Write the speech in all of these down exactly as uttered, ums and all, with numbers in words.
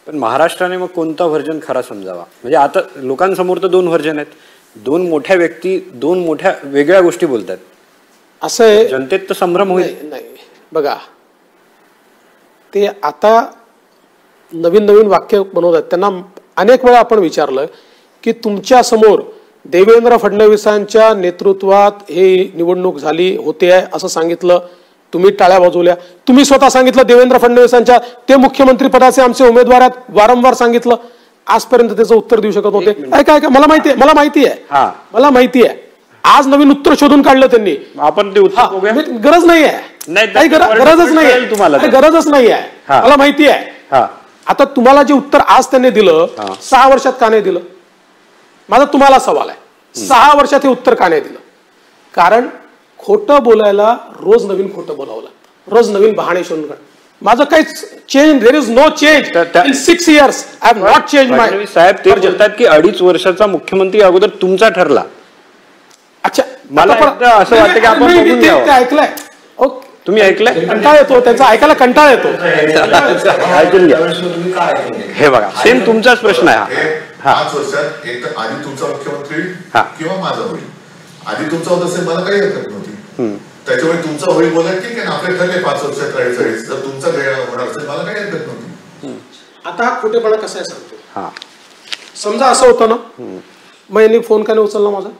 पण महाराष्ट्राने मग कोणता व्हर्जन खरा समजावा? म्हणजे आता लोकांसमोर तर दोन व्हर्जन आहेत, दोन मोठ्या व्यक्ती दोन मोठ्या वेगळ्या गोष्टी बोलतात. असं आहे, जनतेत तर संभ्रम होईल. नाही बघा, ते आता नवीन नवीन वाक्य बनवतात. त्यांना अनेक वेळा आपण विचारलं की तुमच्या समोर देवेंद्र फडणवीसांच्या नेतृत्वात हे निवडणूक झाली होते आहे असं सांगितलं, तुम्ही टाळ्या वाजवल्या. तुम्ही स्वतः सांगितलं देवेंद्र फडणवीसांच्या ते मुख्यमंत्री पदाचे आमचे उमेदवार आहेत, वारंवार सांगितलं. आजपर्यंत त्याचं उत्तर देऊ शकत होते. ऐका ऐका मला माहिती आहे मला माहिती आहे मला माहिती आहे आज नवीन उत्तर शोधून काढलं त्यांनी. आपण ते उत्तर बघूया. गरज नाही आहे, काही गरजच नाही आहे, तुम्हाला गरजच नाही आहे, मला माहिती आहे. आता तुम्हाला जे उत्तर आज त्यांनी दिलं सहा वर्षात का नाही दिलं? माझा तुम्हाला सवाल आहे, सहा वर्षात हे उत्तर का नाही दिलं? कारण खोटं बोलायला रोज नवीन खोटं बोलावं लागतं, रोज नवीन बहाणे शोधून काढ. माझं काही change, there is no change in six years. I have not change my. साहेब ते बोलतात की अडीच वर्षाचा मुख्यमंत्री अगोदर तुमचा ठरला. अच्छा, मला असं वाटतं की आपण बघून घ्यावं. ऐकलंय? ओके, तुम्ही ऐकलंय? कंटाळा येतो त्यांचा, ऐकायला कंटाळा येतो. ऐकून घ्या. हे बघा, सेम तुमचाच प्रश्न आहे हा. पाच वर्षात एक तर आधी तुमचा मुख्यमंत्री किंवा माझा होईल. आधी तुमचा होत असेल मला काही हरकत नव्हती, त्याच्यामुळे तुमचा होईल बोला ठीक आहे ना, आपले ठरले पाच वर्षात राहायचं. जर तुमचा वेळ होणार असेल मला काही हरकत नव्हती. आता हा खोटेपणा कसा आहे सांगतो. समजा असं होतं ना, मग यांनी फोन का नाही उचलला माझा?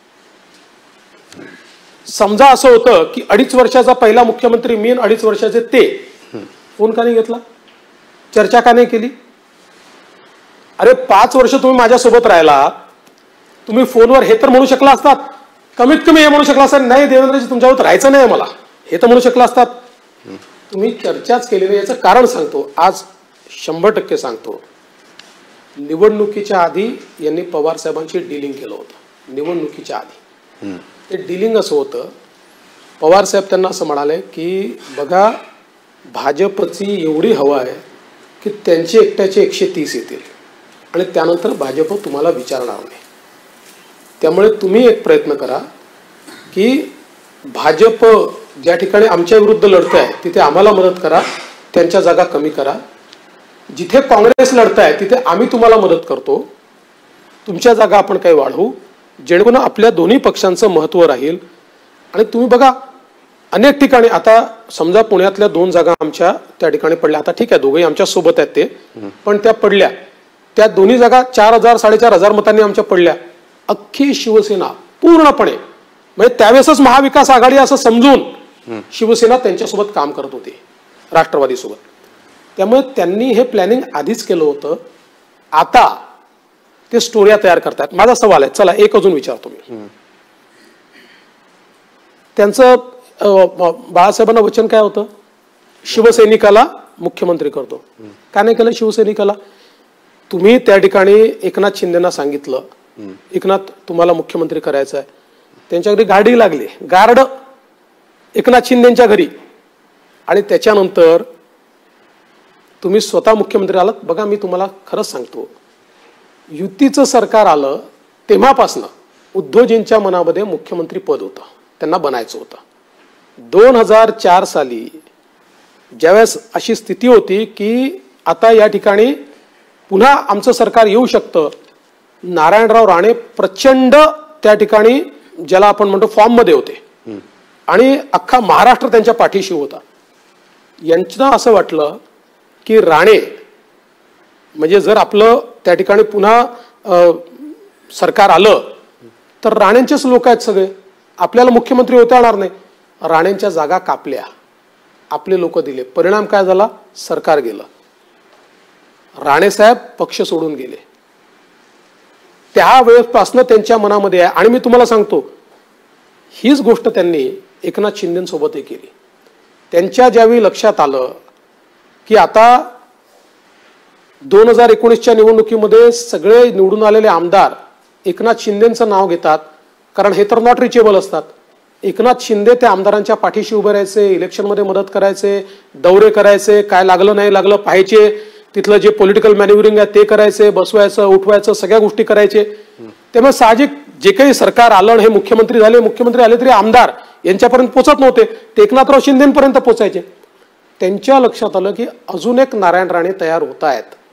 समजा असं होतं की अडीच वर्षाचा पहिला मुख्यमंत्री मी, अडीच वर्षाचे ते, फोन का नाही घेतला? चर्चा का नाही केली? अरे पाच वर्ष तुम्ही माझ्यासोबत राहिला, तुम्ही फोनवर हे तर म्हणू शकला असतात, कमीत कमी हे म्हणू शकला असतात नाही देवेंद्रजी तुमच्यावर राहायचं नाही मला, हे तर म्हणू शकला असतात. तुम्ही चर्चाच केली नाही. याचं कारण सांगतो, आज शंभर टक्के सांगतो. निवडणुकीच्या आधी यांनी पवार साहेबांशी डिलिंग केलं होतं. निवडणुकीच्या आधी ते डिलिंग असं होतं, पवार साहेब त्यांना असं म्हणाले की बघा भाजपची एवढी हवा आहे की त्यांचे एकट्याचे एकशे तीस येतील आणि त्यानंतर भाजप तुम्हाला विचारणार नाही. त्यामुळे तुम्ही एक प्रयत्न करा की भाजप ज्या ठिकाणी आमच्या विरुद्ध लढत आहे तिथे आम्हाला मदत करा, त्यांच्या जागा कमी करा. जिथे काँग्रेस लढत आहे तिथे आम्ही तुम्हाला मदत करतो, तुमच्या जागा आपण काही वाढवू, जेणेकरून आपल्या दोन्ही पक्षांचं महत्त्व राहील. आणि तुम्ही बघा अनेक ठिकाणी, आता समजा पुण्यातल्या दोन जागा आमच्या त्या ठिकाणी पडल्या, आता ठीक आहे दोघेही आमच्या सोबत आहेत ते, पण त्या पडल्या, त्या दोन्ही जागा चार हजार साडेचार हजार मतांनी आमच्या पडल्या. अख्खी शिवसेना पूर्णपणे म्हणजे त्यावेळेसच महाविकास आघाडी असं समजून शिवसेना त्यांच्यासोबत काम करत होती राष्ट्रवादी सोबत. त्यामुळे त्यांनी हे प्लॅनिंग आधीच केलं होतं. आता ते स्टोऱ्या तयार करतात. माझा सवाल आहे, चला एक अजून विचारतो मी. त्यांचं बाळासाहेबांना वचन काय होतं? शिवसैनिकाला मुख्यमंत्री करतो. का नाही केलं शिवसैनिकाला? तुम्ही त्या ठिकाणी एकनाथ शिंदेना सांगितलं एकनाथ तुम्हाला मुख्यमंत्री करायचं आहे, त्यांच्या घरी गाडी लागली, गार्ड एकनाथ शिंदेच्या घरी, आणि त्याच्यानंतर तुम्ही स्वतः मुख्यमंत्री आलात. बघा मी तुम्हाला खरंच सांगतो, युतीचं सरकार आलं तेव्हापासनं उद्धवजींच्या मनामध्ये मुख्यमंत्री पद होतं, त्यांना बनायचं होतं. दोन हजार चार साली ज्यावेळेस अशी स्थिती होती की आता या ठिकाणी पुन्हा आमचं सरकार येऊ शकतं, नारायणराव राणे प्रचंड त्या ठिकाणी ज्याला आपण म्हणतो फॉर्म मध्ये होते आणि अख्खा महाराष्ट्र त्यांच्या पाठीशी होता. यांना असं वाटलं की राणे म्हणजे जर आपलं त्या ठिकाणी पुन्हा सरकार आलं तर राणेंचेच लोक आहेत सगळे, आपल्याला मुख्यमंत्री होता येणार नाही. राणेंच्या जागा कापल्या, आपले लोक दिले. परिणाम काय झाला? सरकार गेलं, राणेसाहेब पक्ष सोडून गेले. त्या वेळेपासून त्यांच्या मनामध्ये आहे. आणि मी तुम्हाला सांगतो हीच गोष्ट त्यांनी एकनाथ शिंदेसोबतही केली. त्यांच्या ज्यावेळी लक्षात आलं की आता दोन हजार एकोणीसच्या निवडणुकीमध्ये सगळे निवडून आलेले आमदार एकनाथ शिंदेचं नाव घेतात, कारण हे तर नॉट रिचेबल असतात. एकनाथ शिंदे त्या आमदारांच्या पाठीशी उभे राहायचे, इलेक्शनमध्ये मदत करायचे, दौरे करायचे, काय लागलं नाही लागलं पाहायचे, तिथलं जे पॉलिटिकल मॅन्युव्हरिंग आहे ते करायचे, बसवायचं उठवायचं सगळ्या गोष्टी करायचे. त्यामुळे साहजिक जे काही सरकार आलं, हे मुख्यमंत्री झाले, मुख्यमंत्री आले तरी आमदार यांच्यापर्यंत पोहोचत नव्हते, ते एकनाथराव शिंदेपर्यंत पोहोचायचे. त्यांच्या लक्षात आलं की अजून एक नारायण राणे तयार होत आहेत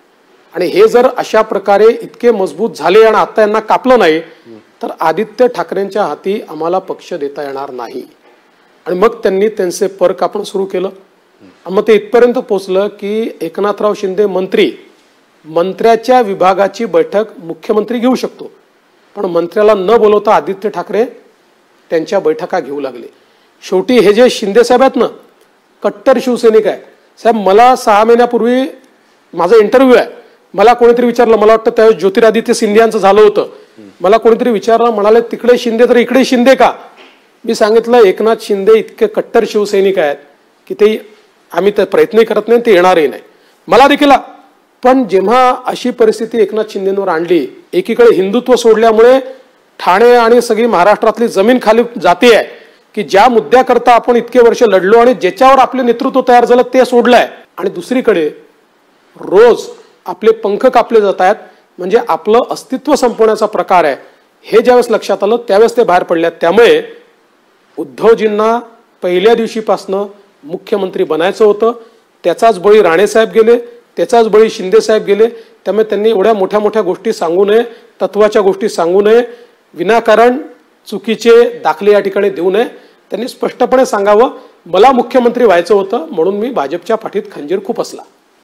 आणि हे जर अशा प्रकारे इतके मजबूत झाले आणि आता यांना कापलं नाही तर आदित्य ठाकरेंच्या हाती आम्हाला पक्ष देता येणार नाही. आणि मग त्यांनी त्यांचे पर कापणं सुरू केलं. मग ते इथपर्यंत पोहोचलं की एकनाथराव शिंदे मंत्री मंत्र्याच्या विभागाची बैठक मुख्यमंत्री घेऊ शकतो, पण मंत्र्याला न बोलवता आदित्य ठाकरे त्यांच्या बैठका घेऊ लागले. शेवटी हे जे शिंदे साहेब आहेत ना, कट्टर शिवसैनिक आहे साहेब. मला सहा महिन्यापूर्वी माझा इंटरव्ह्यू आहे, मला कोणीतरी विचारलं, मला वाटतं त्यावेळेस ज्योतिरादित्य सिंधियांचं झालं होतं, मला कोणीतरी विचारलं, म्हणाले तिकडे शिंदे तर इकडे शिंदे का. मी सांगितलं एकनाथ शिंदे इतके कट्टर शिवसैनिक आहेत की ते आम्ही तर प्रयत्नही करत नाही, ते येणारही नाही. मला देखील पण जेव्हा अशी परिस्थिती एकनाथ शिंदेंवर आणली, एकीकडे हिंदुत्व सोडल्यामुळे ठाणे आणि सगळी महाराष्ट्रातली जमीन खाली जाते आहे की ज्या मुद्द्याकरता आपण इतके वर्ष लढलो आणि ज्याच्यावर आपले नेतृत्व तयार झालं ते सोडलंय, आणि दुसरीकडे रोज आपले पंख कापले जात आहेत, म्हणजे आपलं अस्तित्व संपवण्याचा प्रकार आहे. हे ज्यावेळेस लक्षात आलं त्यावेळेस ते बाहेर पडल्यात. त्यामुळे उद्धवजींना पहिल्या दिवशीपासनं मुख्यमंत्री बनायचं होतं. त्याचाच बळी राणेसाहेब गेले, त्याचाच बळी शिंदे साहेब गेले. त्यामुळे त्यांनी एवढ्या मोठ्या मोठ्या गोष्टी सांगू नये, तत्वाच्या गोष्टी सांगू नये, विनाकारण चुकीचे दाखले या ठिकाणी देऊ नये. त्यांनी स्पष्टपणे सांगावं, मला मुख्यमंत्री व्हायचं होतं म्हणून मी भाजपच्या पाठीत खंजीर खूप असला.